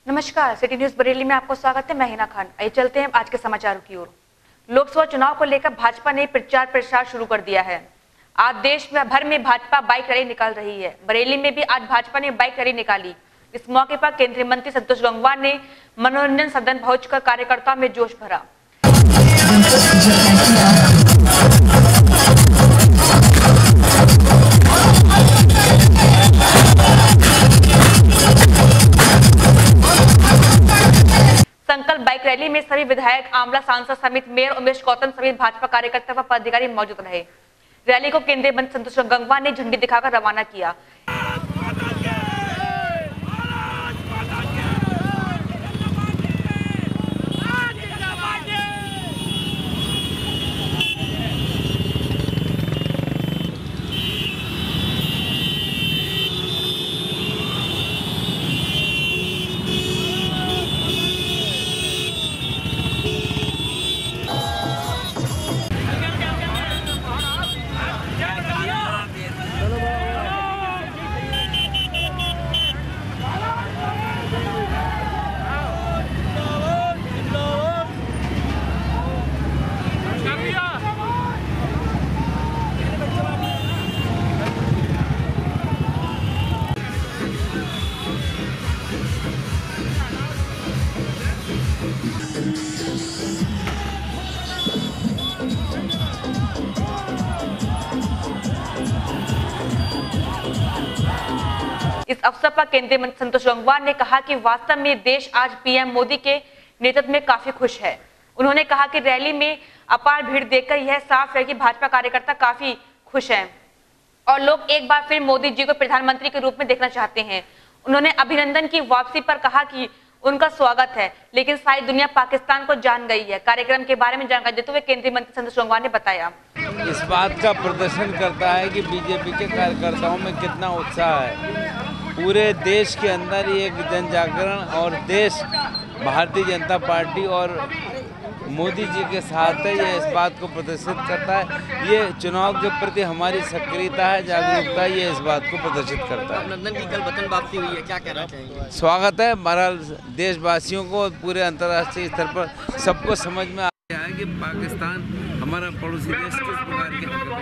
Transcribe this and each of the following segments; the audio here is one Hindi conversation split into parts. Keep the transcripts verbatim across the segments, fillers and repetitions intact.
नमस्कार, सिटी न्यूज बरेली में आपको स्वागत है। मैं हिना खान। आइए चलते हैं आज के समाचारों की ओर। लोकसभा चुनाव को लेकर भाजपा ने प्रचार प्रसार शुरू कर दिया है। आज देश में भर में भाजपा बाइक रैली निकाल रही है। बरेली में भी आज भाजपा ने बाइक रैली निकाली। इस मौके पर केंद्रीय मंत्री संतोष गंगवार ने मनोरंजन सदन पहुंचकर कार्यकर्ताओं में जोश भरा। संकल्प बाइक रैली में सभी विधायक, आमला सांसद समेत मेयर उमेश गौतम समेत भाजपा कार्यकर्ता व पदाधिकारी मौजूद रहे। रैली को केंद्रीय मंत्री संतोष गंगवार ने झंडी दिखाकर रवाना किया। इस अवसर पर केंद्रीय मंत्री संतोष गंगवार ने कहा कि वास्तव में देश आज पीएम मोदी के नेतृत्व में काफी खुश है। उन्होंने कहा कि रैली में अपार भीड़ देखकर यह साफ है कि भाजपा कार्यकर्ता काफी खुश हैं और लोग एक बार फिर मोदी जी को प्रधानमंत्री के रूप में देखना चाहते हैं। उन्होंने अभिनंदन की वापसी पर कहा कि उनका स्वागत है, लेकिन सारी दुनिया पाकिस्तान को जान गई है। कार्यक्रम के बारे में जानकारी देते हुए केंद्रीय मंत्री संतोष गंगवार ने बताया, इस बात का प्रदर्शन करता है कि बीजेपी के कार्यकर्ताओं में कितना उत्साह है। पूरे देश के अंदर ये एक जन जागरण और देश भारतीय जनता पार्टी और मोदी जी के साथ है, ये इस बात को प्रदर्शित करता है। ये चुनाव के प्रति हमारी सक्रियता है, जागरूकता, ये इस बात को प्रदर्शित करता है। लंदन की कल वतन वापसी हुई है, क्या कहना चाहेंगे? स्वागत है हमारा देशवासियों को, पूरे अंतर्राष्ट्रीय स्तर पर सबको समझ में आ गया है कि पाकिस्तान हमारा पड़ोसी देश किस प्रकार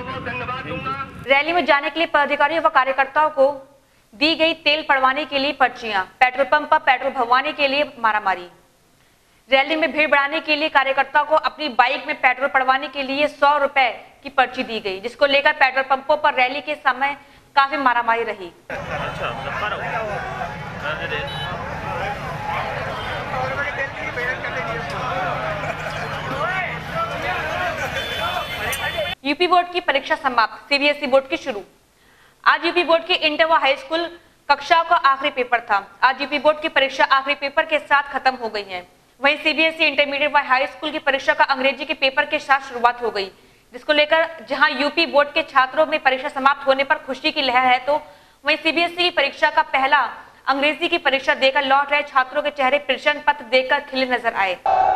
के। रैली में जाने के लिए पदाधिकारियों व कार्यकर्ताओं को दी गई तेल पड़वाने के लिए पर्चियां, पेट्रोल पंप पर पेट्रोल भरवाने के लिए मारामारी। रैली में भीड़ बढ़ाने के लिए कार्यकर्ताओं को अपनी बाइक में पेट्रोल पड़वाने के लिए सौ रुपए की पर्ची दी गई, जिसको लेकर पेट्रोल पंपों पर रैली के समय काफी मारामारी रही। यूपी बोर्ड की परीक्षा समाप्त, सीबीएसई बोर्ड की शुरू। आज यूपी बोर्ड की इंटर व हाई स्कूल कक्षाओं का आखिरी पेपर था। आज यूपी बोर्ड की परीक्षा आखिरी पेपर के साथ खत्म हो गई है। वहीं सीबीएसई इंटरमीडिएट व हाई स्कूल की परीक्षा का अंग्रेजी के पेपर के साथ शुरुआत हो गई, जिसको लेकर जहां यूपी बोर्ड के छात्रों में परीक्षा समाप्त होने पर खुशी की लहर है, तो वहीं सीबीएसई की परीक्षा का पहला अंग्रेजी की परीक्षा देकर लौट रहे छात्रों के चेहरे प्रश्न पत्र देखकर खिले नजर आए।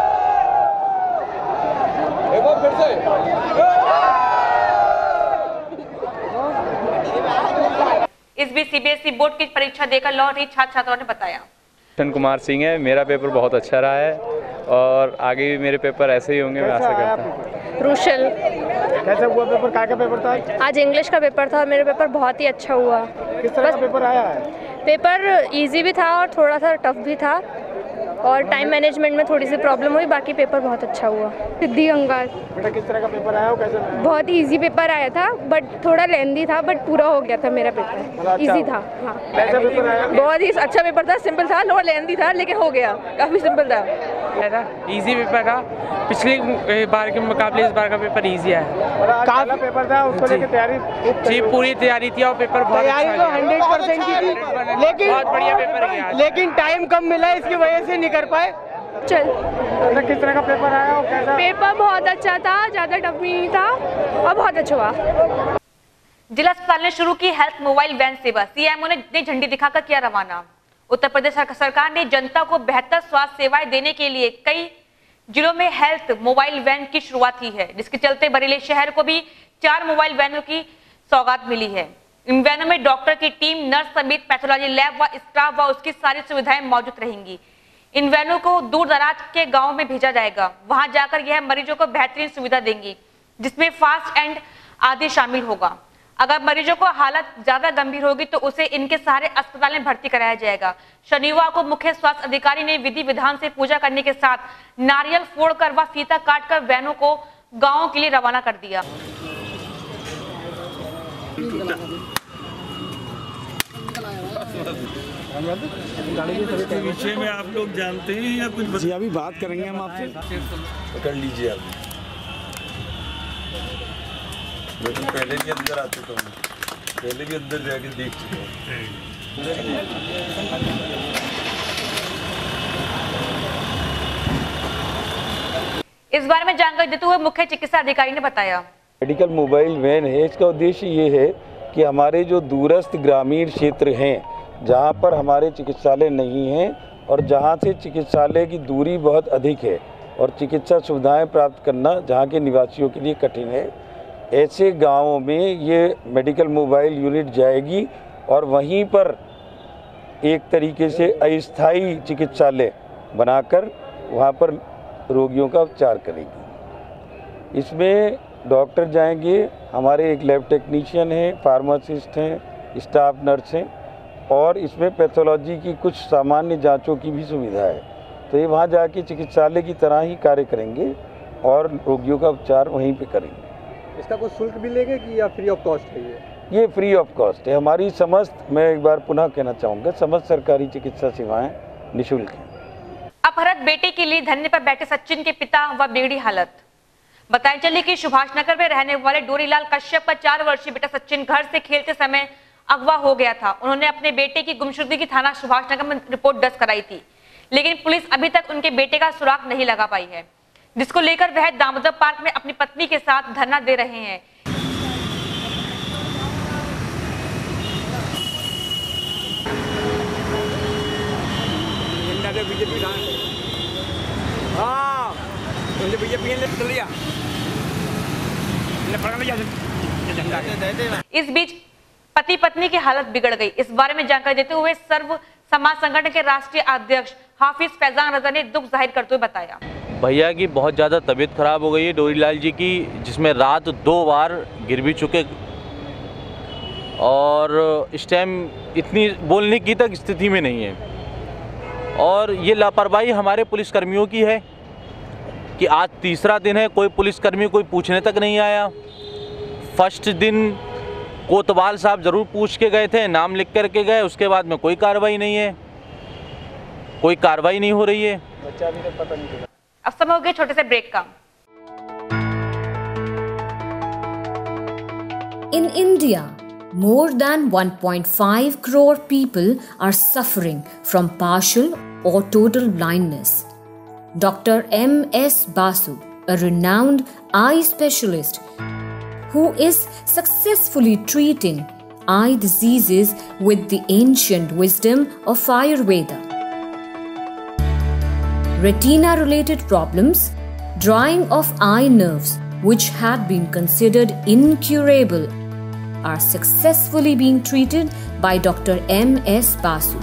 इस बीच सीबीएसई बोर्ड की परीक्षा देकर लौट रही छात्र छात्राओं ने बताया, भूषण कुमार सिंह है, मेरा पेपर बहुत अच्छा रहा है और आगे भी मेरे पेपर ऐसे ही होंगे, मैं आशा करता हूँ। रुशल, कैसा हुआ पेपर? क्या का पेपर था? आज इंग्लिश का पेपर था। मेरा पेपर बहुत ही अच्छा हुआ। किस तरह का पेपर आया है? पेपर इजी भी था और थोड़ा सा टफ भी था और टाइम मैनेजमेंट में थोड़ी सी प्रॉब्लम हुई, बाकी पेपर बहुत अच्छा हुआ। सिद्धि अंगार। बेटा किस तरह का पेपर आया हो, कैसे? बहुत ही इजी पेपर आया था, बट थोड़ा लेंदी था, बट पूरा हो गया था मेरा पेपर। इजी था। हाँ, कैसा पेपर आया? बहुत ही अच्छा पेपर था, सिंपल था, थोड़ा लेंदी था लेकिन हो गया, काफ़ी सिंपल था। इजी पेपर था, पिछली बार के मुकाबले इस बार का पेपर इजी है। काफी पेपर था, उसको लेकर तैयारी जी पूरी तैयारी थी और पेपर बहुत अच्छा तैयारी तो हंड्रेड परसेंट की थी, लेकिन बहुत बढ़िया पेपर गया, लेकिन टाइम कम मिला, इसकी वजह से नहीं कर पाए। चल, किस तरह का पेपर आया हो, कैसा? पेपर बहुत अच्छा था, ज़्यादा टफ भी नहीं था और बहुत अच्छा हुआ। जिला अस्पताल ने शुरू की हेल्थ मोबाइल वैन सेवा, सीएमओ ने झंडी दिखाकर किया रवाना। उत्तर प्रदेश सरकार ने जनता को बेहतर स्वास्थ्य सेवाएं देने के लिए कई जिलों में हेल्थ मोबाइल वैन की शुरुआत की है, जिसके चलते बरेली शहर को भी चार मोबाइल वैनों की सौगात मिली है। इन वैनों में डॉक्टर की टीम, नर्स समेत पैथोलॉजी लैब व स्टाफ व उसकी सारी सुविधाएं मौजूद रहेंगी। इन वैनों को दूर दराज के गाँव में भेजा जाएगा। वहां जाकर यह मरीजों को बेहतरीन सुविधा देंगी, जिसमें फास्ट एंड आदि शामिल होगा। अगर मरीजों को हालत ज्यादा गंभीर होगी तो उसे इनके सहारे अस्पताल में भर्ती कराया जाएगा। शनिवार को मुख्य स्वास्थ्य अधिकारी ने विधि विधान से पूजा करने के साथ नारियल फोड़कर व फीता काटकर वैनों को गाँव के लिए रवाना कर दिया। इसके विषय में आप लोग जानते हैं या कुछ? जी अभी बात करेंगे हम आपसे। पकड़ लीजिए आप। मैं तो पहले भी अंदर आ चुका हूँ, पहले भी अंदर जाके देख चुका हूँ। इस बारे में जानकारी देते हुए मुख्य चिकित्सा अधिकारी ने बताया, मेडिकल मोबाइल वैन है, इसका उद्देश्य ये है कि हमारे जो दूरस्थ ग्रामीण क्षेत्र हैं, जहाँ पर हमारे चिकित्सालय नहीं हैं और जहाँ से चिकित्सालय की दूरी बहुत अधिक है और चिकित्सा सुविधाएं प्राप्त करना जहाँ के निवासियों के लिए कठिन है, ऐसे गांवों में ये मेडिकल मोबाइल यूनिट जाएगी और वहीं पर एक तरीके से अस्थायी चिकित्सालय बनाकर वहाँ पर रोगियों का उपचार करेगी। इसमें डॉक्टर जाएंगे, हमारे एक लैब टेक्नीशियन हैं, फार्मासिस्ट हैं, स्टाफ नर्स हैं और इसमें पैथोलॉजी की कुछ सामान्य जांचों की भी सुविधा है। तो ये वहाँ जाके चिकित्सालय की तरह ही कार्य करेंगे और रोगियों का उपचार वहीं पे करेंगे। इसका कुछ शुल्क भी लेंगे कि या फ्री ऑफ कॉस्ट है? ये ये फ्री ऑफ कॉस्ट है। हमारी समस्त, मैं एक बार पुनः कहना चाहूँगा, समस्त सरकारी चिकित्सा सेवाएँ निःशुल्क हैं। अपहृत बेटे के लिए धरने पर बैठे सचिन के पिता व बिगड़ी हालत। बताया चले कि सुभाष नगर में रहने वाले डोरीलाल कश्यप का चार वर्षीय बेटा सचिन घर से खेलते समय अगवा हो गया था। उन्होंने अपने बेटे की गुमशुदगी की थाना सुभाष नगर में रिपोर्ट दर्ज कराई थी, लेकिन पुलिस अभी तक उनके बेटे का सुराग नहीं लगा पाई है, जिसको लेकर वह दामोदर पार्क में अपनी पत्नी के साथ धरना दे रहे हैं। इस बीच पति पत्नी की हालत बिगड़ गई। इस बारे में जानकारी देते हुए सर्व समाज संगठन के राष्ट्रीय अध्यक्ष हाफिज फैजान रजा ने दुख जाहिर करते हुए बताया, भैया की बहुत ज़्यादा तबीयत खराब हो गई है डोरीलाल जी की, जिसमें रात दो बार गिर भी चुके और इस टाइम इतनी बोलने की तक स्थिति में नहीं है। और ये लापरवाही हमारे पुलिसकर्मियों की है कि आज तीसरा दिन है, कोई पुलिसकर्मी कोई पूछने तक नहीं आया। फर्स्ट दिन कोतवाल साहब ज़रूर पूछ के गए थे, नाम लिख करके गए, उसके बाद में कोई कार्रवाई नहीं है, कोई कार्रवाई नहीं हो रही है। अब समय हो गया छोटे से ब्रेक का। In India, more than one point five crore people are suffering from partial or total blindness. Doctor M S Basu, a renowned eye specialist who is successfully treating eye diseases with the ancient wisdom of Ayurveda. Retina-related problems, drying of eye nerves, which had been considered incurable, are successfully being treated by Doctor M S Basu.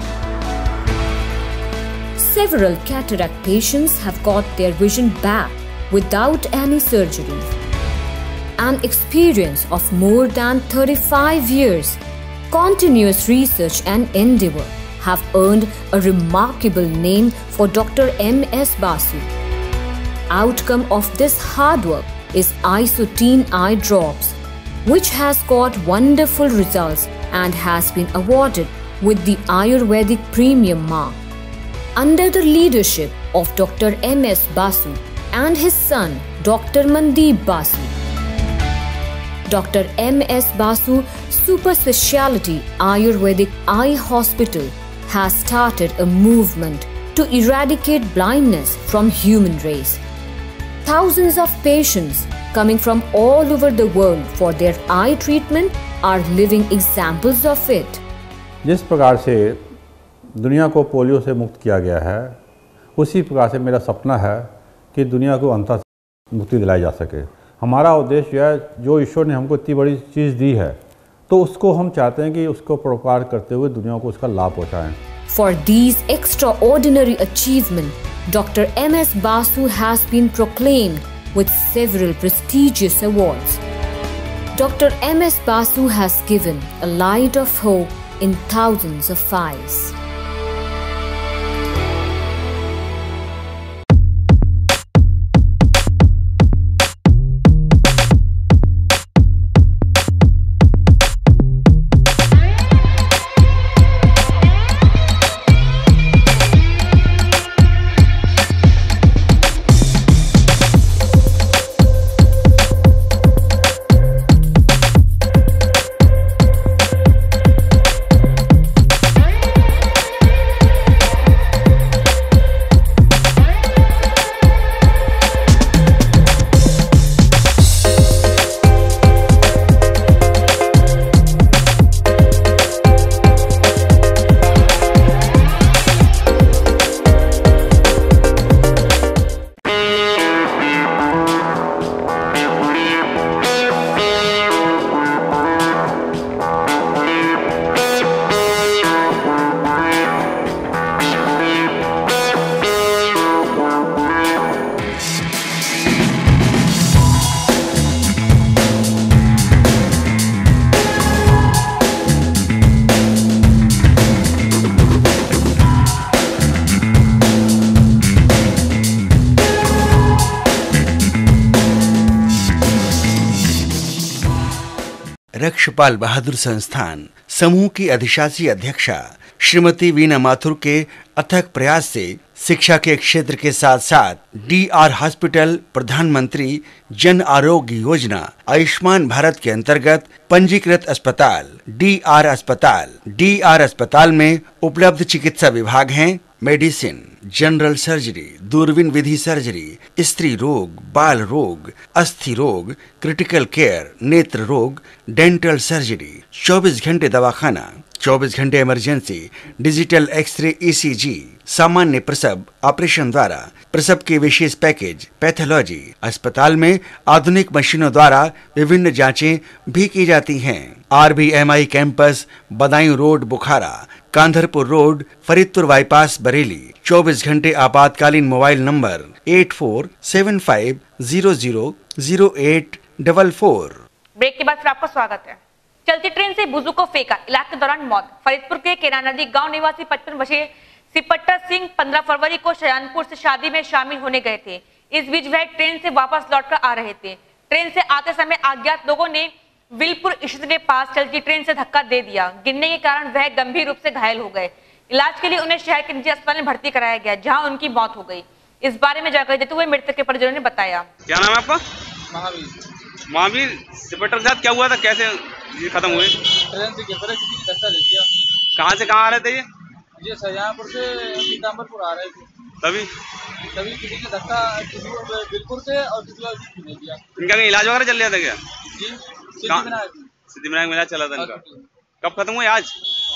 Several cataract patients have got their vision back without any surgery. An experience of more than thirty-five years, continuous research and endeavor have earned a remarkable name for Doctor M S Basu. Outcome of this hard work is Isotene Eye Drops, which has got wonderful results and has been awarded with the Ayurvedic Premium Mark. Under the leadership of Doctor M S Basu and his son Doctor Mandeep Basu, Doctor M S Basu Super Speciality Ayurvedic Eye Hospital has started a movement to eradicate blindness from human race. Thousands of patients coming from all over the world for their eye treatment are living examples of it. जिस प्रकार से दुनिया को पोलियो से मुक्त किया गया है, उसी प्रकार से मेरा सपना है कि दुनिया को अंततः मुक्ति दिलाई जा सके। हमारा उद्देश्य है, जो ईश्वर ने हमको इतनी बड़ी चीज़ दी है, तो उसको हम चाहते हैं कि उसको प्रोपार करते हुए दुनिया को उसका लाभ पहुँचाएँ। For these extraordinary achievements, Doctor M S Basu has been proclaimed with several prestigious awards. Doctor M S Basu has given a light of hope in thousands of eyes. Rakshpal बहादुर संस्थान समूह की अधिशासी अध्यक्षा श्रीमती वीना माथुर के अथक प्रयास से शिक्षा के क्षेत्र के साथ साथ डी आर हॉस्पिटल, प्रधानमंत्री जन आरोग्य योजना, आयुष्मान भारत के अंतर्गत पंजीकृत अस्पताल डी आर अस्पताल डी आर अस्पताल में उपलब्ध चिकित्सा विभाग हैं मेडिसिन, जनरल सर्जरी, दूरबीन विधि सर्जरी, स्त्री रोग, बाल रोग, अस्थि रोग, क्रिटिकल केयर, नेत्र रोग, डेंटल सर्जरी, चौबीस घंटे दवाखाना, चौबीस घंटे इमरजेंसी, डिजिटल एक्सरे, ईसीजी, सामान्य प्रसव ऑपरेशन द्वारा प्रसव के विशेष पैकेज, पैथोलॉजी। अस्पताल में आधुनिक मशीनों द्वारा विभिन्न जांचें भी की जाती हैं। RBMI campus, Badaun road, Bukhara, Kandharpur road, Faridpur bypass, Bareilly. चौबीस घंटे आपातकालीन mobile number eight four seven five zero zero zero eight double four. Break के बाद फिर आपका स्वागत है। चलती ट्रेन से बुजुर्ग को फेंका, इलाज के दौरान मौत। फरीदपुर के केरा नदी गांव निवासी पचपन वर्षीय सिपट्टा सिंह पंद्रह फरवरी को शहजानपुर से शादी में शामिल होने गए थे। इस बीच वह ट्रेन से वापस लौटकर आ रहे थे। ट्रेन से आते समय अज्ञात लोगों ने विलपुर स्टेशन के पास चलती ट्रेन से धक्का दे दिया। गिरने के कारण वह गंभीर रूप से घायल हो गए। इलाज के लिए उन्हें शहर के निजी अस्पताल में भर्ती कराया गया, जहां उनकी मौत हो गई। इस बारे में जानकारी देते हुए मृतक के परिजनों ने बताया। क्या नाम है आपका? महावीर। महावीर, सिपट्टा के साथ क्या हुआ था, कैसे ये खत्म हुए? ट्रेन से गिर पड़े, किसी ने धक्का दे दिया। कहाँ से कहाँ आ रहे थे ये? ये शहजानपुर से पीताम्बरपुर आ रहे थे। तभी तभी किसी ने धक्का किसी को बिलपुर से और किसी को दे दिया। इनका कहीं इलाज वगैरह चल रहा था क्या? जी, सिद्धिविनायक सिद्धिविनायक मेला चला था इनका। कब खत्म हुए? आज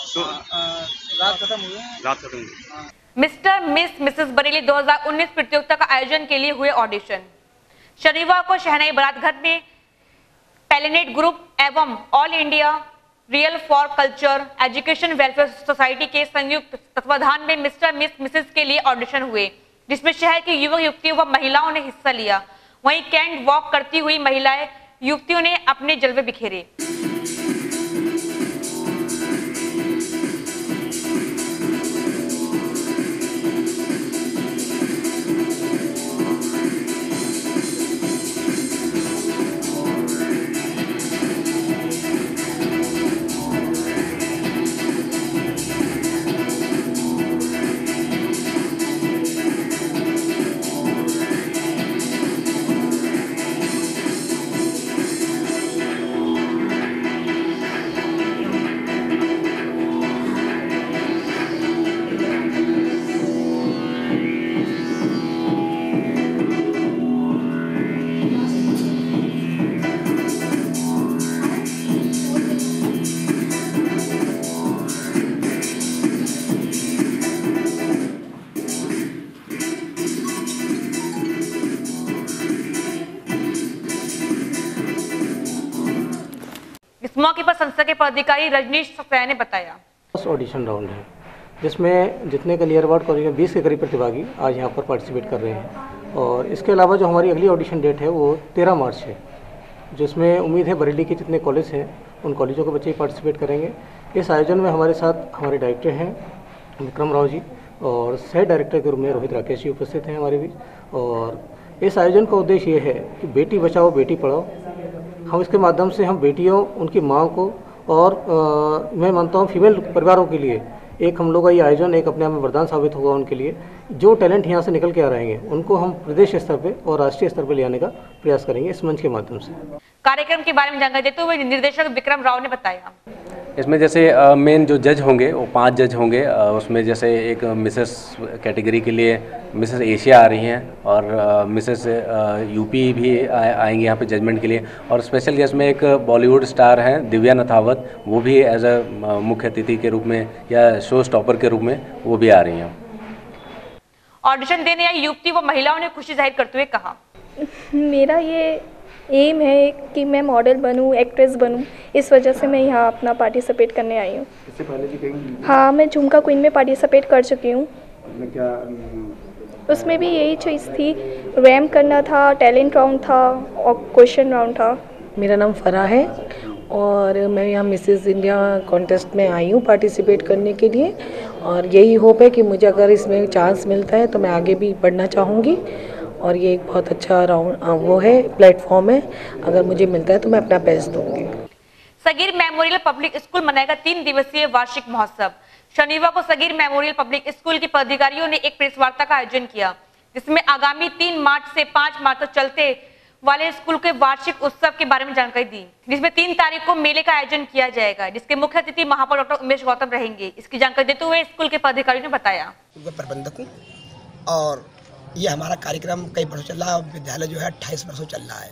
रात खत्म हुए। रात खत्म हुए। मिस्टर मिस मिसेस बरेली दो हज़ार उन्नीस प्रतियोगिता का आयोजन के लिए हुए ऑडिशन। शनिवार को शहनाई बारातघाट में टैलेंटेड ग्रुप एवं all India real for culture education welfare society के संयुक्त तत्वाधान में मिस्टर मिस मिसेस के लिए ऑडिशन हुए, जिसमें शहर के युवक युवतियों व महिलाओं ने हिस्सा लिया। वहीं कैंट वॉक करती हुई महिलाएं युवतियों ने अपने जलवे बिखेरे। इस मौके पर संस्था के पदाधिकारी रजनीश सक्सेना ने बताया। ऑडिशन राउंड है जिसमें जितने के नियर अबाउट करीब बीस के करीब प्रतिभागी आज यहाँ पर पार्टिसिपेट कर रहे हैं। और इसके अलावा जो हमारी अगली ऑडिशन डेट है वो तेरह मार्च है, जिसमें उम्मीद है बरेली के जितने कॉलेज हैं उन कॉलेजों के बच्चे ही पार्टिसिपेट करेंगे। इस आयोजन में हमारे साथ हमारे डायरेक्टर हैं विक्रम राव जी और सह डायरेक्टर के रूप में रोहित राकेश जी उपस्थित हैं हमारे बीच। और इस आयोजन का उद्देश्य ये है कि बेटी बचाओ बेटी पढ़ाओ। हम इसके माध्यम से हम बेटियों, उनकी माँ को और आ, मैं मानता हूँ फीमेल परिवारों के लिए एक हम लोग का ये आयोजन एक अपने आप में वरदान साबित होगा उनके लिए। जो टैलेंट यहाँ से निकल के आ रहे हैं उनको हम प्रदेश स्तर पे और राष्ट्रीय स्तर पे ले आने का प्रयास करेंगे इस मंच के माध्यम से। कार्यक्रम के बारे में जानकारी देते हुए निर्देशक विक्रम राव ने बताया, इसमें जैसे मेन जो जज होंगे वो पांच जज होंगे। उसमें जैसे एक मिसेस कैटेगरी के लिए मिसेस एशिया आ रही हैं और मिसेस यूपी भी आएंगे यहाँ पे जजमेंट के लिए। और स्पेशल गेस्ट में एक बॉलीवुड स्टार हैं दिव्या नथावत, वो भी एज अ मुख्य अतिथि के रूप में या शो स्टॉपर के रूप में वो भी आ रही हैं। ऑडिशन देने आई युवती व महिलाओं ने खुशी जाहिर करते हुए कहा, मेरा ये एम है कि मैं मॉडल बनूं, एक्ट्रेस बनूं, इस वजह से मैं यहाँ अपना पार्टिसिपेट करने आई हूँ। इससे पहले भी कहीं? हाँ, मैं झुमका क्वीन में पार्टिसिपेट कर चुकी हूँ। क्या उसमें भी यही चीज़ थी, रैम करना था, टैलेंट राउंड था और क्वेश्चन राउंड था। मेरा नाम फरा है और मैं यहाँ मिसेस इंडिया कॉन्टेस्ट में आई हूँ पार्टिसिपेट करने के लिए। और यही होप है कि मुझे अगर इसमें चांस मिलता है तो मैं आगे भी बढ़ना चाहूँगी। और ये एक बहुत अच्छा राउंड वो है, प्लेटफॉर्म है, अगर मुझे मिलता है तो मैं अपना बेस्ट दूंगी। सगीर मेमोरियल पब्लिक स्कूल मनाएगा तीन दिवसीय वार्षिक महोत्सव। शनिवार को सगीर मेमोरियल पब्लिक स्कूल के पदाधिकारियों ने एक प्रेस वार्ता का आयोजन किया, जिसमें आगामी तीन मार्च से पाँच मार्च तक चलते वाले स्कूल के वार्षिक उत्सव के बारे में जानकारी दी, जिसमें तीन तारीख को मेले का आयोजन किया जाएगा, जिसके मुख्य अतिथि महापौर डॉक्टर उमेश गौतम रहेंगे। इसकी जानकारी देते हुए स्कूल के पदाधिकारियों ने बताया, प्रबंधक और ये हमारा कार्यक्रम कई वर्षों चल रहा है। विद्यालय जो है अट्ठाईस वर्षों चल रहा है।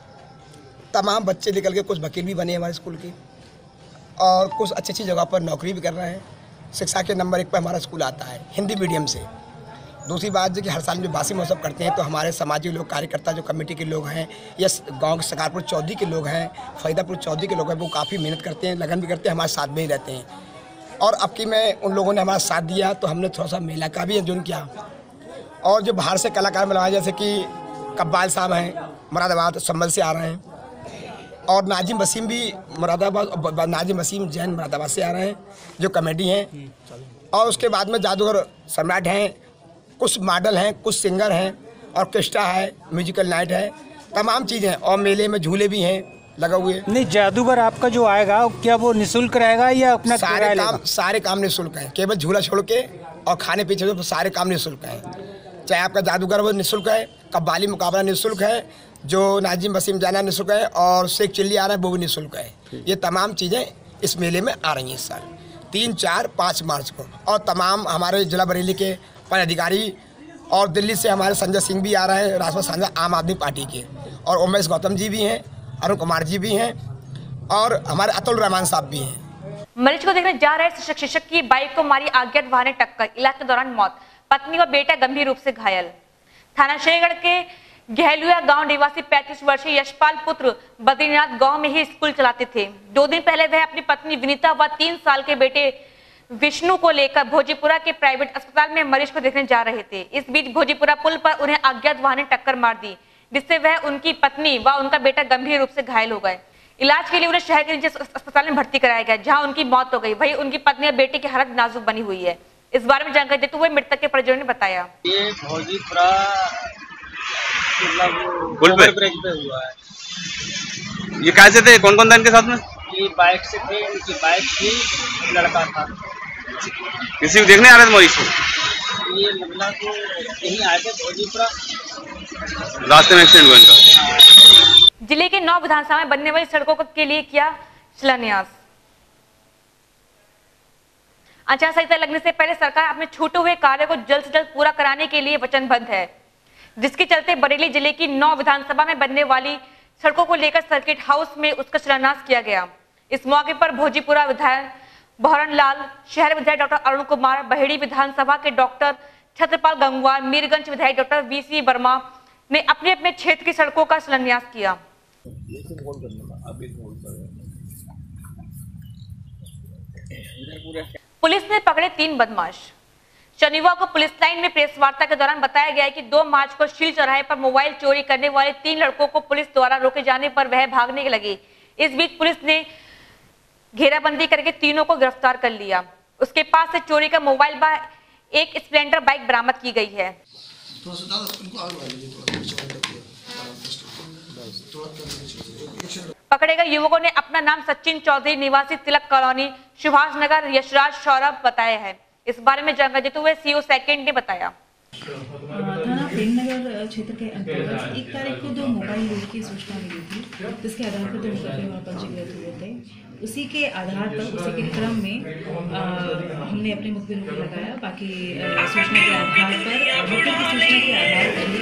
तमाम बच्चे निकल के कुछ वकील भी बने हमारे स्कूल की और कुछ अच्छी अच्छी जगह पर नौकरी भी कर रहे हैं। शिक्षा के नंबर एक पर हमारा स्कूल आता है हिंदी मीडियम से। दूसरी बात जो कि हर साल में बासी महोत्सव करते हैं तो हमारे सामाजिक लोग, कार्यकर्ता जो कमेटी के लोग हैं या गांव के सकारपुर चौधरी के लोग हैं, फरीदापुर चौधरी के लोग हैं, वो काफ़ी मेहनत करते हैं, लगन भी करते हैं, हमारे साथ में ही रहते हैं। और अब की में उन लोगों ने हमारा साथ दिया तो हमने थोड़ा सा मेला का भी आयोजन किया। और जो बाहर से कलाकार मिलवाए जैसे कि कब्बाल साहब हैं मुरादाबाद संभल से आ रहे हैं, और नाजिम वसीम भी मुरादाबाद, नाजिम वसीम जैन मुरादाबाद से आ रहे हैं जो कमेडी हैं। और उसके बाद में जादूगर सम्राट हैं, कुछ मॉडल हैं, कुछ सिंगर हैं, ऑर्केस्ट्रा है, म्यूजिकल नाइट है, तमाम चीज़ें। और मेले में झूले भी हैं लगा हुए। नहीं, जादूगर आपका जो आएगा क्या वो निःशुल्क रहेगा या अपना सारे काम सारे काम निःशुल्क हैं, केवल झूला छोड़ के और खाने पीछे तो सारे काम निःशुल्क हैं। चाहे आपका जादूगर वो निःशुल्क है, कब्बाली मुकाबला निःशुल्क है, जो नाजिम वसीम जाना निःशुल्क है, और शेख चिल्ली आ रहा है वो भी निःशुल्क है। ये तमाम चीज़ें इस मेले में आ रही हैं इस साल तीन चार पाँच मार्च को। और तमाम हमारे जिला बरेली के पदाधिकारी और दिल्ली से हमारे संजय सिंह भी आ रहे हैं, राष्ट्रीय सांसद आम आदमी पार्टी के, और उमेश गौतम जी भी हैं, अरुण कुमार जी भी हैं, और हमारे अतुल रहमान साहब भी हैं। मरीज को देखने जा रहे शिक्षक शिक्षक की बाइक को मारी अज्ञात वाहन ने टक्कर, इलाज के दौरान मौत। पत्नी और बेटा गंभीर रूप से घायल। थाना शेरगढ़ के गहलुआ गांव निवासी पैंतीस वर्षीय यशपाल पुत्र बद्रीनाथ गांव में ही स्कूल चलाते थे। दो दिन पहले वह अपनी पत्नी विनीता व तीन साल के बेटे विष्णु को लेकर भोजीपुरा के प्राइवेट अस्पताल में मरीज को देखने जा रहे थे। इस बीच भोजीपुरा पुल पर उन्हें अज्ञात वाहन ने टक्कर मार दी, जिससे वह उनकी पत्नी व उनका बेटा गंभीर रूप से घायल हो गए। इलाज के लिए उन्हें शहर के निजी अस्पताल में भर्ती कराया गया, जहां उनकी मौत हो गई। वहीं उनकी पत्नी और बेटे की हालत नाजुक बनी हुई है। इस बारे में जानकारी देते हुए मृतक के परिजनों ने बताया, ये भोजीपुरा पुल पे ब्रिज पे हुआ है। ये कैसे थे, कौन कौन था इनके साथ में? ये बाइक से थे, उनकी बाइक थी, लड़का था। किसी को देखने आ रहे थे मरीज को? ये महिला को यहीं आए थे भोजीपुरा, रास्ते में एक्सीडेंट हुआ इनका। जिले के नौ विधानसभा में बनने वाली सड़कों के लिए किया शिलान्यास। आचार संहिता लगने से पहले सरकार अपने छूटे हुए कार्य को जल्द से जल्द पूरा कराने के लिए वचनबद्ध है, जिसके चलते बरेली जिले की नौ विधानसभा में बनने वाली सड़कों को लेकर सर्किट हाउस में उसका शिलान्यास किया गया। इस मौके पर भोजीपुरा विधायक बहरन लाल, शहर विधायक डॉक्टर अरुण कुमार, बहेड़ी विधानसभा के डॉक्टर छत्रपाल गंगवार, मीरगंज विधायक डॉक्टर वी सी वर्मा ने अपने अपने क्षेत्र की सड़कों का शिलान्यास किया। पुलिस ने पकड़े तीन बदमाश। शनिवार को पुलिस लाइन में प्रेस वार्ता के दौरान बताया गया है कि दो मार्च को शील चौराहे पर मोबाइल चोरी करने वाले तीन लड़कों को पुलिस द्वारा रोके जाने पर वह भागने लगे। इस बीच पुलिस ने घेराबंदी करके तीनों को गिरफ्तार कर लिया। उसके पास से चोरी का मोबाइल व एक स्प्लेंडर बाइक बरामद की गई है। पकड़े गए युवकों ने अपना नाम सचिन चौधरी निवासी तिलक कॉलोनी सुभाष नगर यशराज सौरभ बताया है। इस बारे में जानकारी देते हुए सीओ सेकंड ने बताया, थाना प्रेमनगर क्षेत्र के अंतर्गत एक तारीख को दो मोबाइल लूट की सूचना मिली थी, जिसके आधार पर दो मुकदमे वहाँ पंजीकृत हुए थे। उसी के आधार पर उसी के क्रम में आ, हमने अपने मुखबिरों को लगाया। बाकी आ, सूचना के आधार पर मुखबिर की सूचना के आधार पर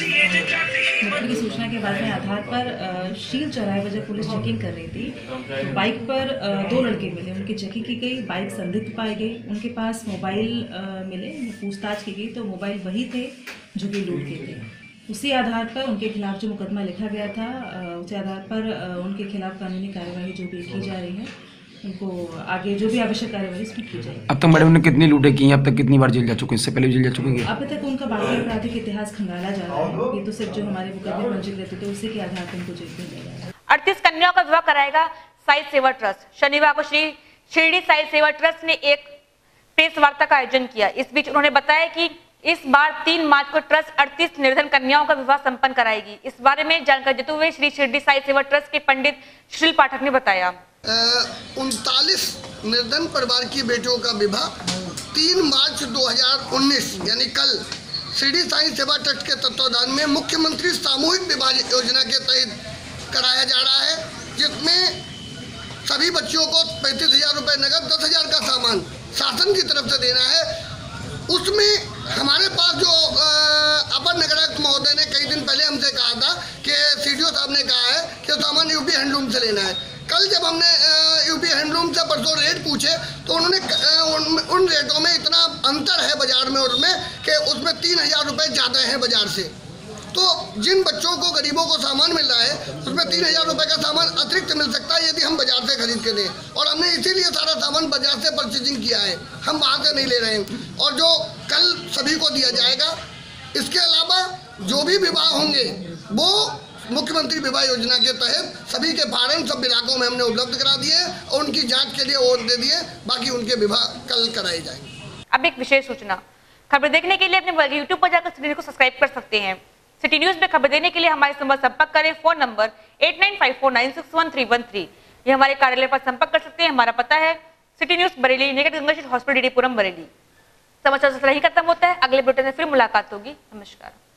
मुखबिर की सूचना के बाद में आधार पर आ, शील चौराहे पर जब पुलिस चेकिंग कर रही थी तो बाइक पर आ, दो लड़के मिले, उनकी चेकिंग की गई, बाइक संदिग्ध पाए गए, उनके पास मोबाइल आ, मिले, पूछताछ की गई तो मोबाइल वही थे जो कि लूट के थे। उसी आधार पर उनके खिलाफ जो मुकदमा लिखा गया था, उसी आधार पर उनके खिलाफ कानूनी कार्यवाही जो भी की जा रही है, उनको आगे जो भी आवश्यक कार्यवाही इसमें की जाएगी। अब तक मैडम ने कितनी लूटें की हैं? अब तक कितनी बार जेल जा चुके हैं? इससे पहले भी जेल जा चुके हैं? अब तक उनका बाकी आपराधिक इतिहास खंगाला जा रहा है। ये तो सिर्फ जो हमारे मुकदमे पंजीकृत थे उसी के आधार पर उनको जेल भेजा जा रहा है। अड़तीस कन्याओं का विवाह कराएगा साई सेवा ट्रस्ट। शनिवार को श्री शिरडी साई सेवा ट्रस्ट ने एक प्रेस वार्ता का आयोजन किया। इस बीच उन्होंने बताया कि इस बार तीन मार्च को ट्रस्ट अड़तीस निर्धन कन्याओं का विवाह संपन्न कराएगी। इस बारे में जानकारी देते हुए श्री शिरडी साई सेवा ट्रस्ट के पंडित श्रील पाठक ने बताया, उनतालीस निर्धन परिवार की बेटियों का विवाह तीन मार्च दो हज़ार उन्नीस यानी कल शिरडी साई सेवा ट्रस्ट के तत्वाधान में मुख्यमंत्री सामूहिक विवाह योजना के तहत कराया जा रहा है, जिसमें सभी बच्चियों को पैंतीस हजार रुपये नगद, दस हजार का सामान शासन की तरफ से देना है। उसमें हमारे पास जो अपर नगरायुक्त महोदय ने कई दिन पहले हमसे कहा था कि सीडीओ साहब ने कहा है कि सामान यूपी हैंडलूम से लेना है। कल जब हमने यूपी हैंडलूम से परसों रेट पूछे तो उन्होंने उन, उन रेटों में इतना अंतर है बाजार में और में कि उसमें तीन हजार रुपये ज़्यादा है बाजार से। तो जिन बच्चों को गरीबों को सामान मिल रहा है उसमें तीन हजार रुपये का सामान अतिरिक्त मिल सकता है यदि हम बाजार से खरीद के दें, और हमने इसीलिए सारा सामान बाजार से परचेजिंग किया है, हम वहाँ से नहीं ले रहे हैं। और जो कल सभी को दिया जाएगा, इसके अलावा जो भी विवाह होंगे वो मुख्यमंत्री विवाह योजना के तहत सभी के फार्म सब इलाकों में हमने उपलब्ध करा दिए और उनकी जाँच के लिए वो दे दिए, बाकी उनके विवाह कल कराए जाएंगे। अब एक विशेष सूचना, खबर देखने के लिए अपने यूट्यूब पर जाकर चैनल को सब्सक्राइब कर सकते हैं। सिटी न्यूज में खबर देने के लिए हमारे संपर्क संपर्क करें। Phone number eight nine five four nine six one three one three. ये हमारे कार्यालय पर संपर्क कर सकते हैं। हमारा पता है सिटी न्यूज बरेली, निकट गंगा हॉस्पिटल, डीडीपुरम, बरेली। समाचार यही खत्म होता है। अगले बुलेटिन में फिर मुलाकात होगी। नमस्कार।